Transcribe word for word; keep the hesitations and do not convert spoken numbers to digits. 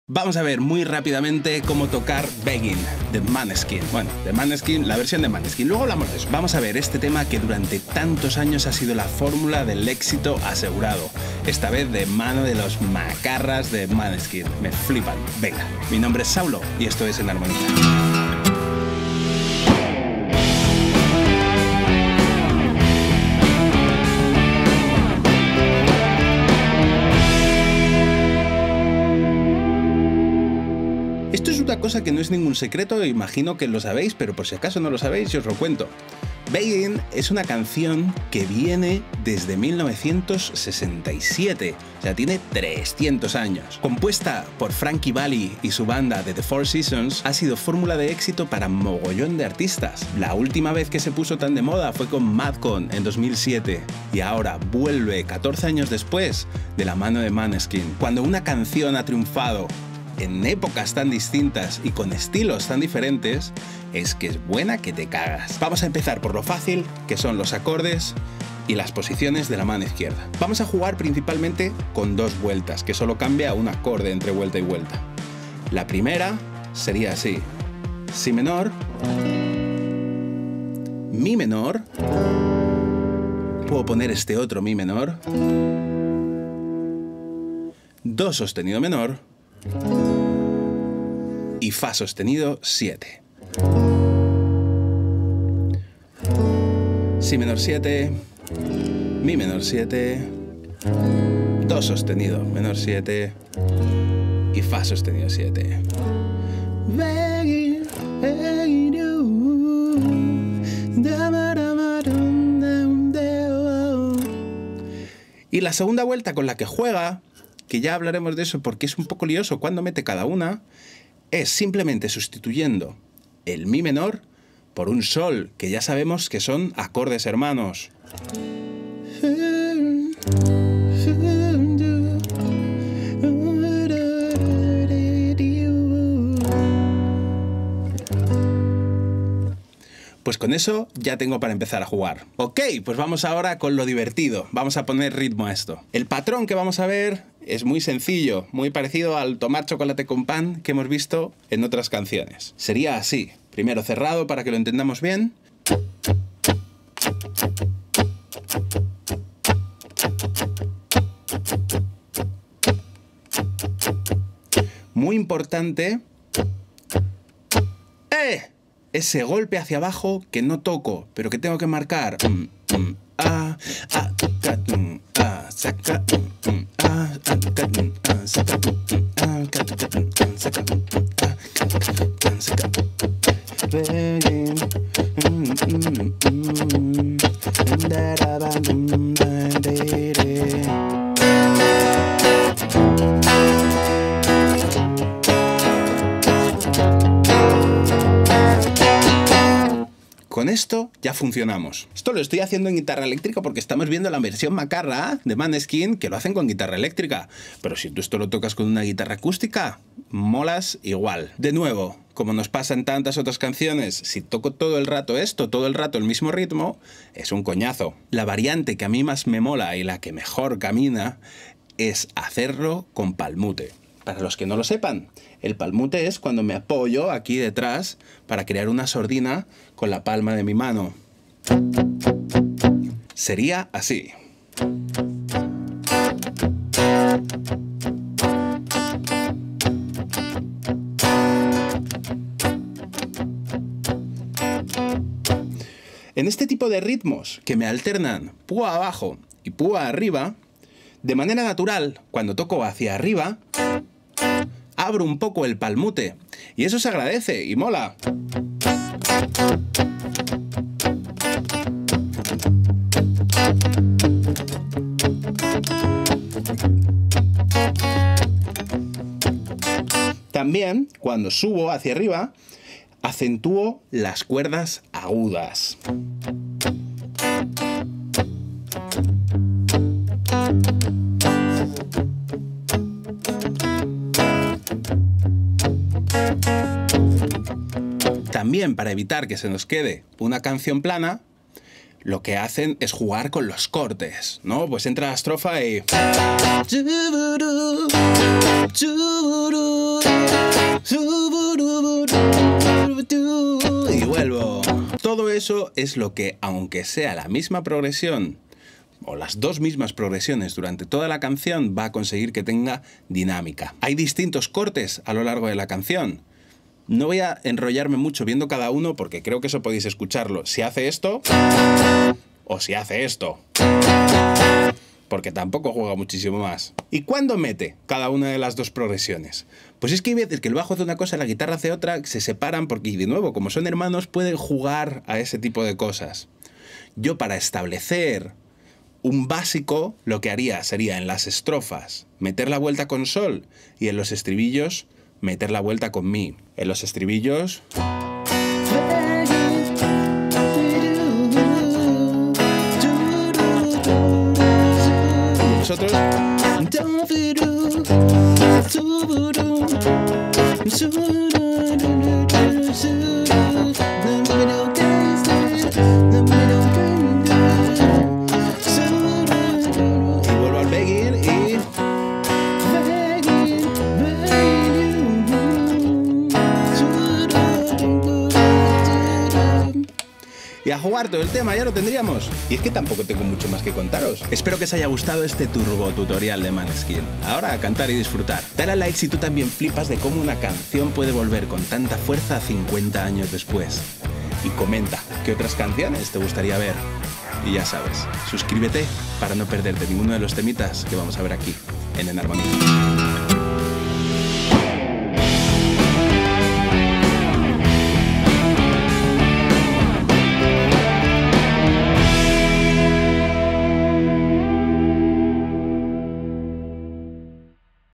Vamos a ver muy rápidamente cómo tocar Begging de Måneskin. Bueno, de Måneskin, la versión de Måneskin. Luego hablamos de eso. Vamos a ver este tema que durante tantos años ha sido la fórmula del éxito asegurado. Esta vez de mano de los macarras de Måneskin. Me flipan. Venga, mi nombre es Saulo y esto es En Armonía. Esto es una cosa que no es ningún secreto, imagino que lo sabéis, pero por si acaso no lo sabéis, yo os lo cuento. Begging es una canción que viene desde mil novecientos sesenta y siete, o sea, tiene trescientos años. Compuesta por Frankie Valli y su banda de The Four Seasons, ha sido fórmula de éxito para mogollón de artistas. La última vez que se puso tan de moda fue con Madcon en dos mil siete, y ahora vuelve catorce años después de la mano de Måneskin. Cuando una canción ha triunfado en épocas tan distintas y con estilos tan diferentes, es que es buena que te cagas. Vamos a empezar por lo fácil, que son los acordes y las posiciones de la mano izquierda. Vamos a jugar principalmente con dos vueltas, que solo cambia un acorde entre vuelta y vuelta. La primera sería así: si menor, mi menor, puedo poner este otro mi menor, do sostenido menor y fa sostenido siete. Si menor siete, mi menor siete, do sostenido menor siete y fa sostenido siete. Y la segunda vuelta con la que juega, que ya hablaremos de eso porque es un poco lioso cuando mete cada una, es simplemente sustituyendo el mi menor por un sol, que ya sabemos que son acordes hermanos. Pues con eso ya tengo para empezar a jugar. Ok, pues vamos ahora con lo divertido. Vamos a poner ritmo a esto. El patrón que vamos a ver es muy sencillo, muy parecido al tomar chocolate con pan que hemos visto en otras canciones. Sería así. Primero cerrado para que lo entendamos bien. Muy importante. ¡Eh! Ese golpe hacia abajo que no toco, pero que tengo que marcar. Mm, mm, ah, ah, ca, mm, ah, saca, mm, mm, ah, ah, ca, mm, ah, saca, mm, ah, ca, ca, mm, ah, saca, mm, ah, ca, ca, mm, saca. Begging, mm, mm, mm, da, da, da, mm, da, de, de. Con esto ya funcionamos. Esto lo estoy haciendo en guitarra eléctrica porque estamos viendo la versión macarra de Måneskin, que lo hacen con guitarra eléctrica. Pero si tú esto lo tocas con una guitarra acústica, molas igual. De nuevo, como nos pasa en tantas otras canciones, si toco todo el rato esto, todo el rato el mismo ritmo, es un coñazo. La variante que a mí más me mola y la que mejor camina es hacerlo con palmute. Para los que no lo sepan, el palmute es cuando me apoyo aquí detrás para crear una sordina con la palma de mi mano. Sería así. En este tipo de ritmos que me alternan púa abajo y púa arriba, de manera natural, cuando toco hacia arriba, abro un poco el palmute y eso se agradece y mola. También, cuando subo hacia arriba, acentúo las cuerdas agudas. También, para evitar que se nos quede una canción plana, lo que hacen es jugar con los cortes, ¿no? Pues entra la estrofa y... eso es lo que, aunque sea la misma progresión, o las dos mismas progresiones durante toda la canción, va a conseguir que tenga dinámica. Hay distintos cortes a lo largo de la canción. No voy a enrollarme mucho viendo cada uno porque creo que eso podéis escucharlo. Si hace esto, o si hace esto, porque tampoco juega muchísimo más. ¿Y cuándo mete cada una de las dos progresiones? Pues es que hay veces que el bajo hace una cosa, la guitarra hace otra, se separan porque, y de nuevo, como son hermanos, pueden jugar a ese tipo de cosas. Yo, para establecer un básico, lo que haría sería en las estrofas meter la vuelta con sol y en los estribillos meter la vuelta con mi. En los estribillos... Nosotros... y a jugar todo el tema, ya lo tendríamos. Y es que tampoco tengo mucho más que contaros. Espero que os haya gustado este turbo tutorial de Måneskin. Ahora a cantar y disfrutar. Dale a like si tú también flipas de cómo una canción puede volver con tanta fuerza cincuenta años después. Y comenta qué otras canciones te gustaría ver. Y ya sabes, suscríbete para no perderte ninguno de los temitas que vamos a ver aquí en Enharmonic.